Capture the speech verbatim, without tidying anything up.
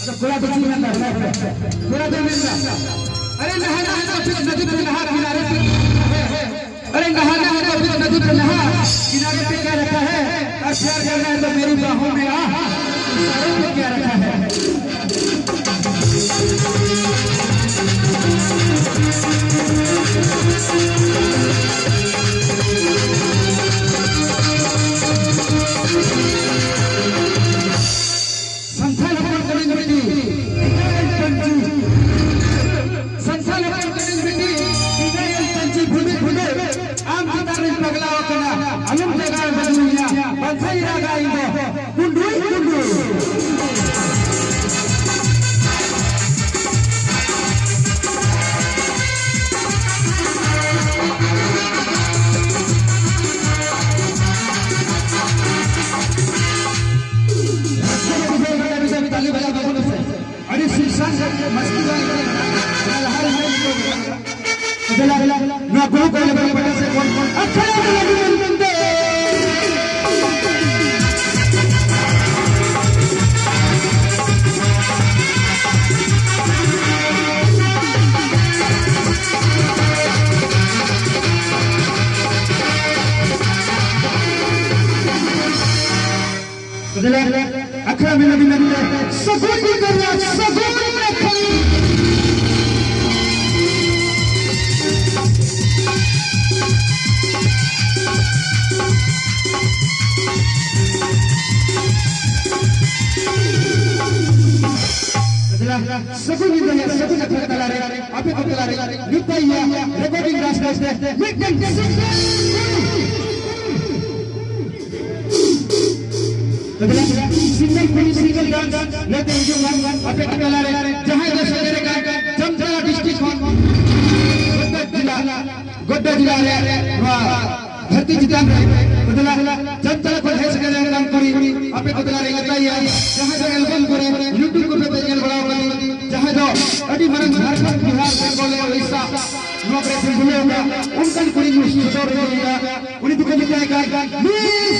पूरा तो जीवन ना पूरा तो मिलना। अरे नहाना है तो फिर नदी पे नहा किनारे पे। अरे नहाना है तो फिर नदी पे नहा किनारे पे क्या रखा है। और प्यार करना है तो मेरी बाहों में आ किनारे पे क्या रखा है। मैं आपको कोई लेवल पर से कौन कौन अच्छा लगे बंदे अखरा में नबी नबी सगुन की करना सगुन में खली सगुन की करना सगुन अखरा कला रे आपे को कला रे निताइया रिकॉर्डिंग रास्ते रास्ते मिटन सिंगल फ्री सिंगल डांस लेते हैं जो वन आपे को कला रे जहां जो सवेरे का जमझला डिस्ट्रिक्ट गोड्डा जिला गोड्डा जिला रे वाह धरती जितान बदला जमझला को है सके काम करी आपे को कला रे बताइए जहां जो एल्बम करे यूट्यूब को पे पेज बढ़ाओ कर जहां जो अडी मन झारखंड बिहार बंगाल उड़ीसा नौकरी से जुड़े होगा उनका कोई मुश्किल छोड़ दिया उन्हीं को क्या कहा